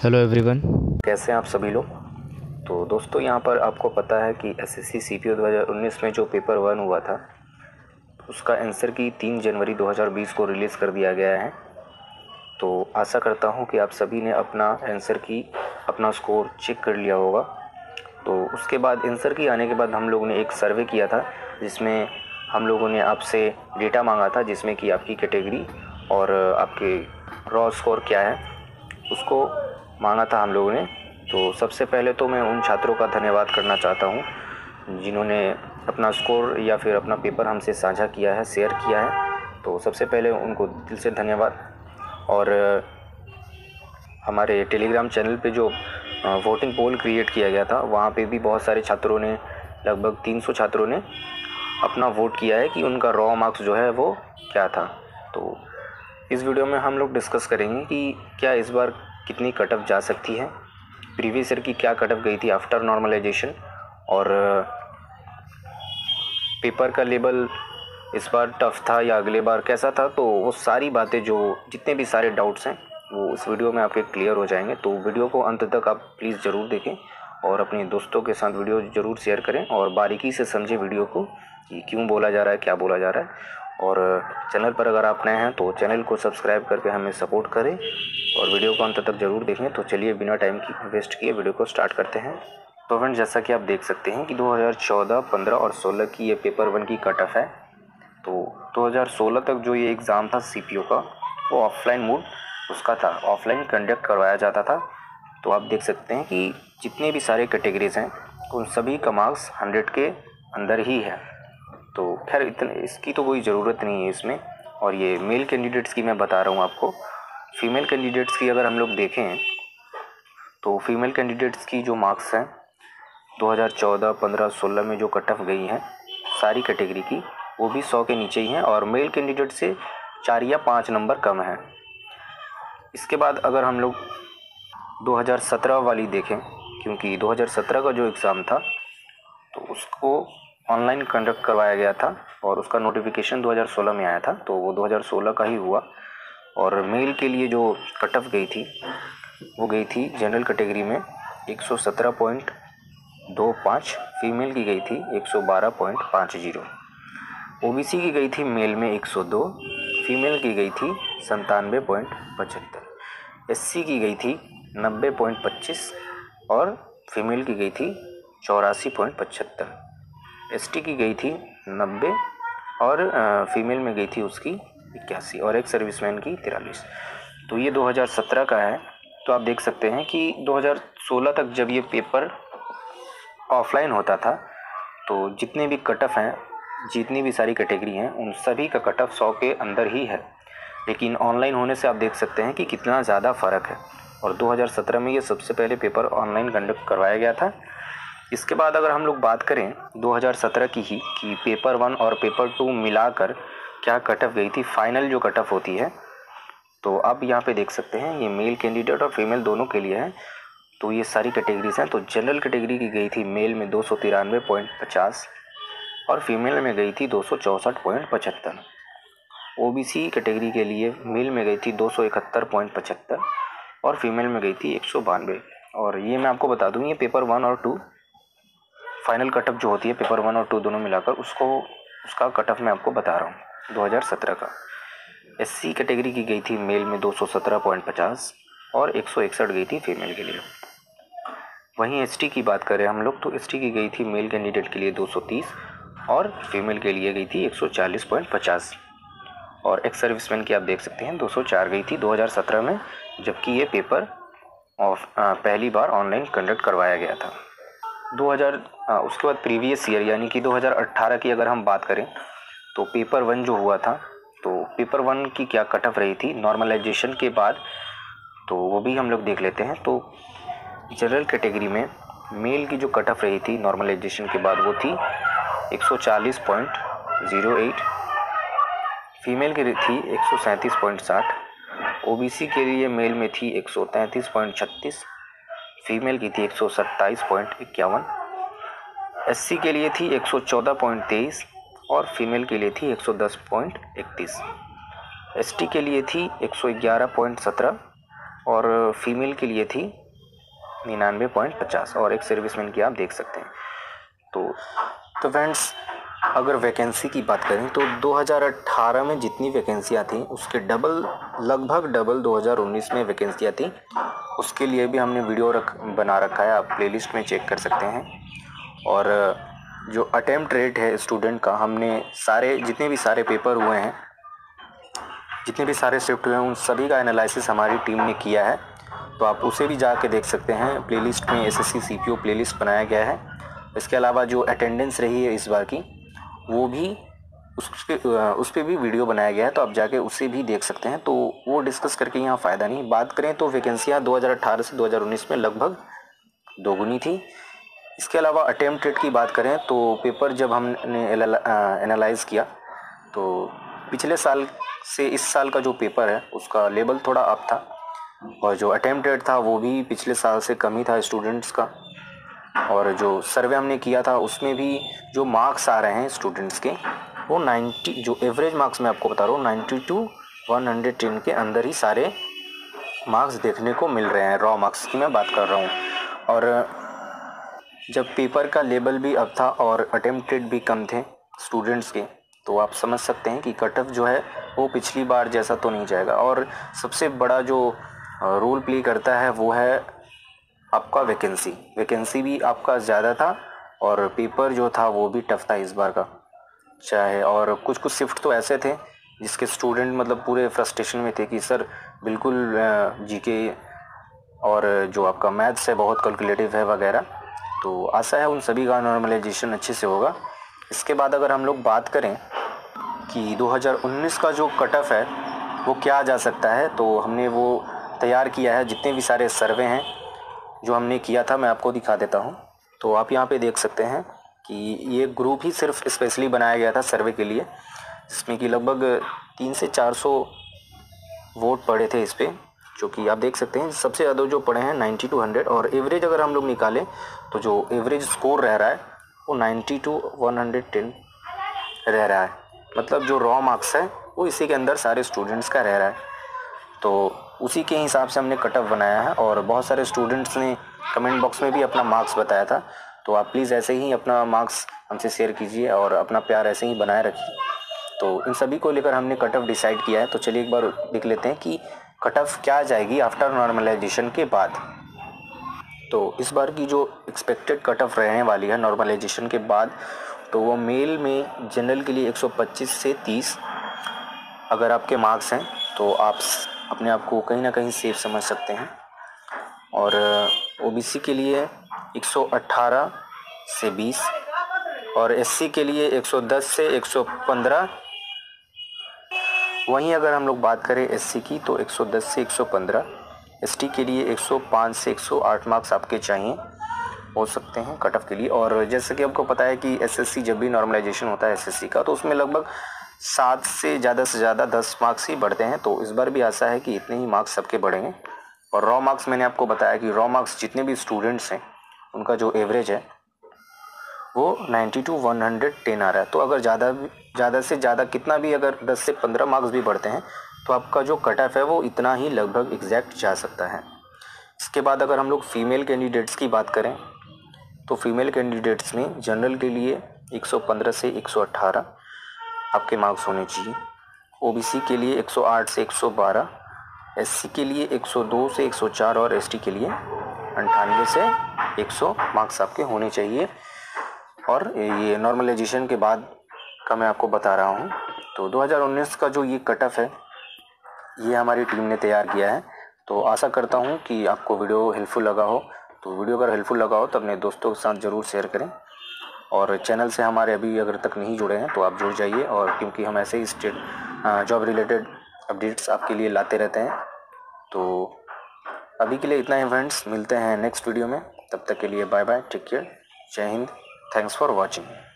Hello everyone. कैसे हैं आप सभी लोग। तो दोस्तों, यहाँ पर आपको पता है कि एसएससी सीपीओ 2019 में जो पेपर 1 हुआ था उसका आंसर की 3 जनवरी 2020 को रिलीज़ कर दिया गया है। तो आशा करता हूँ कि आप सभी ने अपना आंसर की अपना स्कोर चेक कर लिया होगा। तो उसके बाद आंसर की आने के बाद हम लोगों ने एक सर्वे किया था जिसमें हम लोगों ने आपसे डेटा मांगा था, जिसमें कि आपकी कैटेगरी और आपके रॉ स्कोर क्या है उसको मांगा था हम लोगों ने। तो सबसे पहले तो मैं उन छात्रों का धन्यवाद करना चाहता हूँ जिन्होंने अपना स्कोर या फिर अपना पेपर हमसे साझा किया है, शेयर किया है। तो सबसे पहले उनको दिल से धन्यवाद। और हमारे टेलीग्राम चैनल पे जो वोटिंग पोल क्रिएट किया गया था वहाँ पे भी बहुत सारे छात्रों ने, लगभग 300 छात्रों ने अपना वोट किया है कि उनका रॉ मार्क्स जो है वो क्या था। तो इस वीडियो में हम लोग डिस्कस करेंगे कि क्या इस बार कितनी कट ऑफ जा सकती है, प्रीवियस ईयर की क्या कट ऑफ गई थी आफ्टर नॉर्मलाइजेशन, और पेपर का लेवल इस बार टफ था या अगले बार कैसा था। तो वो सारी बातें, जो जितने भी सारे डाउट्स हैं वो इस वीडियो में आपके क्लियर हो जाएंगे। तो वीडियो को अंत तक आप प्लीज़ ज़रूर देखें और अपने दोस्तों के साथ वीडियो ज़रूर शेयर करें और बारीकी से समझें वीडियो को कि क्यों बोला जा रहा है, क्या बोला जा रहा है। और चैनल पर अगर आप नए हैं तो चैनल को सब्सक्राइब करके हमें सपोर्ट करें और वीडियो को अंत तक ज़रूर देखें। तो चलिए बिना टाइम की वेस्ट किए वीडियो को स्टार्ट करते हैं। तो फ्रेंड, जैसा कि आप देख सकते हैं कि 2014, 15 और 16 की ये पेपर 1 की कट ऑफ है। तो 2016 तक जो ये एग्ज़ाम था सीपीओ का वो ऑफलाइन मोड उसका था, ऑफलाइन कंडक्ट करवाया जाता था। तो आप देख सकते हैं कि जितने भी सारे कैटेगरीज हैं उन सभी का मार्क्स 100 के अंदर ही है। तो खैर इतने इसकी तो कोई ज़रूरत नहीं है इसमें। और ये मेल कैंडिडेट्स की मैं बता रहा हूँ आपको। फीमेल कैंडिडेट्स की अगर हम लोग देखें तो फीमेल कैंडिडेट्स की जो मार्क्स हैं 2014, 15, 16 में जो कट ऑफ गई हैं सारी कैटेगरी की, वो भी 100 के नीचे ही हैं और मेल कैंडिडेट से 4 या 5 नंबर कम है। इसके बाद अगर हम लोग 2017 वाली देखें, क्योंकि 2017 का जो एग्ज़ाम था तो उसको ऑनलाइन कंडक्ट करवाया गया था और उसका नोटिफिकेशन 2016 में आया था, तो वो 2016 का ही हुआ। और मेल के लिए जो कट ऑफ गई थी वो गई थी जनरल कैटेगरी में 117.25, फीमेल की गई थी 112.50, ओबीसी की गई थी मेल में 102, फीमेल की गई थी 97.75, एससी की गई थी 90.25 और फीमेल की गई थी 84.75, एसटी की गई थी 90 और फीमेल में गई थी उसकी 81 और एक सर्विसमैन की 43। तो ये 2017 का है। तो आप देख सकते हैं कि 2016 तक जब ये पेपर ऑफलाइन होता था तो जितने भी कट ऑफ हैं, जितनी भी सारी कैटेगरी हैं, उन सभी का कट ऑफ 100 के अंदर ही है। लेकिन ऑनलाइन होने से आप देख सकते हैं कि कितना ज़्यादा फ़र्क है। और 2017 में ये सबसे पहले पेपर ऑनलाइन कंडक्ट करवाया गया था। इसके बाद अगर हम लोग बात करें 2017 की ही कि पेपर 1 और पेपर 2 मिलाकर क्या कट ऑफ गई थी, फाइनल जो कट ऑफ होती है, तो आप यहाँ पे देख सकते हैं ये मेल कैंडिडेट और फीमेल दोनों के लिए है। तो ये सारी कैटेगरीज हैं। तो जनरल कैटेगरी की गई थी मेल में 293.50 और फीमेल में गई थी 264.75। ओबीसी कैटेगरी के लिए मेल में गई थी 271.75 और फीमेल में गई थी 192। और ये मैं आपको बता दूँ, ये पेपर 1 और 2 फाइनल कट ऑफ जो होती है पेपर 1 और 2 दोनों मिलाकर उसका कट ऑफ मैं आपको बता रहा हूँ 2017 का। एससी कैटेगरी की गई थी मेल में 217.50 और 161 गई थी फीमेल के लिए। वहीं एसटी की बात करें हम लोग तो एसटी की गई थी मेल कैंडिडेट के लिए 230 और फीमेल के लिए गई थी 140.50 और एक्स सर्विसमैन की आप देख सकते हैं 204 गई थी 2017 में, जबकि ये पेपर पहली बार ऑनलाइन कंडक्ट करवाया गया था। उसके बाद प्रीवियस ईयर यानी कि 2018 की अगर हम बात करें तो पेपर 1 जो हुआ था, तो पेपर 1 की क्या कट ऑफ रही थी नॉर्मलाइजेशन के बाद, तो वो भी हम लोग देख लेते हैं। तो जनरल कैटेगरी में मेल की जो कट ऑफ रही थी नॉर्मलाइजेशन के बाद वो थी 140.08, फीमेल की थी 137.60, ओबीसी के लिए मेल में थी 133.36, फीमेल की थी 127.51, एससी के लिए थी 114.23 और फीमेल के लिए थी 110.31, एसटी के लिए थी 111.17 और फीमेल के लिए थी 99.50 और एक सर्विसमैन की आप देख सकते हैं। तो फ्रेंड्स, अगर वैकेंसी की बात करें तो 2018 में जितनी वैकेंसियाँ थी उसके लगभग डबल 2019 में वैकेंसियाँ थी। उसके लिए भी हमने वीडियो बना रखा है, आप प्लेलिस्ट में चेक कर सकते हैं। और जो अटेम्प्ट रेट है स्टूडेंट का, हमने जितने भी सारे पेपर हुए हैं, जितने भी सारे शिफ्ट हुए हैं, उन सभी का एनालिसिस हमारी टीम ने किया है। तो आप उसे भी जाके देख सकते हैं, प्लेलिस्ट में एसएससी सीपीओ प्लेलिस्ट बनाया गया है। इसके अलावा जो अटेंडेंस रही है इस बार की, वो भी उस पे भी वीडियो बनाया गया है, तो आप जाके उसे भी देख सकते हैं। तो वो डिस्कस करके यहाँ फ़ायदा नहीं। बात करें तो वैकेंसियाँ 2018 से 2019 में लगभग दोगुनी थी। इसके अलावा अटेम्प्ट रेट की बात करें तो पेपर जब हमने एनालाइज़ किया तो पिछले साल से इस साल का जो पेपर है उसका लेवल थोड़ा अप था, और जो अटेम्प्ट रेट था वो भी पिछले साल से कम ही था स्टूडेंट्स का। और जो सर्वे हमने किया था उसमें भी जो मार्क्स आ रहे हैं स्टूडेंट्स के, वो 90, जो एवरेज मार्क्स मैं आपको बता रहा हूँ, 90 to 110 के अंदर ही सारे मार्क्स देखने को मिल रहे हैं। रॉ मार्क्स की मैं बात कर रहा हूँ। और जब पेपर का लेवल भी अब था और अटेम्प्ट रेट भी कम थे स्टूडेंट्स के, तो आप समझ सकते हैं कि कट ऑफ जो है वो पिछली बार जैसा तो नहीं जाएगा। और सबसे बड़ा जो रोल प्ले करता है वो है आपका वैकेंसी भी आपका ज़्यादा था, और पेपर जो था वो भी टफ था इस बार का चाहे। और कुछ शिफ्ट तो ऐसे थे जिसके स्टूडेंट मतलब पूरे फ्रस्ट्रेशन में थे कि सर बिल्कुल जीके और जो आपका मैथ्स है बहुत कैलकुलेटिव है वगैरह। तो आशा है उन सभी का नॉर्मलाइजेशन अच्छे से होगा। इसके बाद अगर हम लोग बात करें कि 2019 का जो कट ऑफ है वो क्या जा सकता है, तो हमने वो तैयार किया है। जितने भी सारे सर्वे हैं जो हमने किया था, मैं आपको दिखा देता हूँ। तो आप यहाँ पे देख सकते हैं कि ये ग्रुप ही सिर्फ स्पेशली बनाया गया था सर्वे के लिए, जिसमें कि लगभग 300 से 400 वोट पड़े थे इस पर, जो कि आप देख सकते हैं सबसे ज़्यादा जो पड़े हैं 90 to 100। और एवरेज अगर हम लोग निकालें तो जो एवरेज स्कोर रह रहा है वो 90 to 110 रह रहा है। मतलब जो रॉ मार्क्स है वो इसी के अंदर सारे स्टूडेंट्स का रह रहा है। तो उसी के हिसाब से हमने कट ऑफ बनाया है। और बहुत सारे स्टूडेंट्स ने कमेंट बॉक्स में भी अपना मार्क्स बताया था, तो आप प्लीज़ ऐसे ही अपना मार्क्स हमसे शेयर कीजिए और अपना प्यार ऐसे ही बनाए रखिए। तो इन सभी को लेकर हमने कट ऑफ डिसाइड किया है। तो चलिए एक बार देख लेते हैं कि कट ऑफ क्या जाएगी आफ्टर नॉर्मलाइजेशन के बाद। तो इस बार की जो एक्सपेक्टेड कट ऑफ रहने वाली है नॉर्मलाइजेशन के बाद, तो वो मेल में जनरल के लिए 125 से 30 अगर आपके मार्क्स हैं तो आप अपने आप को कहीं ना कहीं सेफ समझ सकते हैं। और ओबीसी के लिए 118 से 20 और एससी के लिए 110 से 115। वहीं अगर हम लोग बात करें एससी की तो 110 से 115, एसटी के लिए 105 से 108 मार्क्स आपके चाहिए हो सकते हैं कट ऑफ के लिए। और जैसे कि आपको पता है कि एसएससी जब भी नॉर्मलाइजेशन होता है एसएससी का, तो उसमें लगभग 7 से ज़्यादा 10 मार्क्स ही बढ़ते हैं। तो इस बार भी आशा है कि इतने ही मार्क्स सबके बढ़ेंगे। और रॉ मार्क्स मैंने आपको बताया कि रॉ मार्क्स जितने भी स्टूडेंट्स हैं उनका जो एवरेज है वो 90 to 110 आ रहा है। तो अगर ज़्यादा से ज़्यादा कितना भी अगर 10 से 15 मार्क्स भी बढ़ते हैं तो आपका जो कट ऑफ है वो इतना ही लगभग एग्जैक्ट जा सकता है। इसके बाद अगर हम लोग फीमेल कैंडिडेट्स की बात करें तो फीमेल कैंडिडेट्स में जनरल के लिए 115 से 118 आपके मार्क्स होने चाहिए, ओबीसी के लिए 108 से 112, एससी के लिए 102 से 104 और एसटी के लिए 98 से 100 मार्क्स आपके होने चाहिए। और ये नॉर्मलाइजेशन के बाद का मैं आपको बता रहा हूँ। तो 2019 का जो ये कट ऑफ है ये हमारी टीम ने तैयार किया है। तो आशा करता हूँ कि आपको वीडियो हेल्पफुल लगा हो। तो वीडियो अगर हेल्पफुल लगा हो तो अपने दोस्तों के साथ ज़रूर शेयर करें। और चैनल से हमारे अभी अगर तक नहीं जुड़े हैं तो आप जुड़ जाइए, और क्योंकि हम ऐसे ही जॉब रिलेटेड अपडेट्स आपके लिए लाते रहते हैं। तो अभी के लिए इतना ही फ्रेंड्स, मिलते हैं नेक्स्ट वीडियो में। तब तक के लिए बाय बाय, टेक केयर, जय हिंद, थैंक्स फॉर वॉचिंग।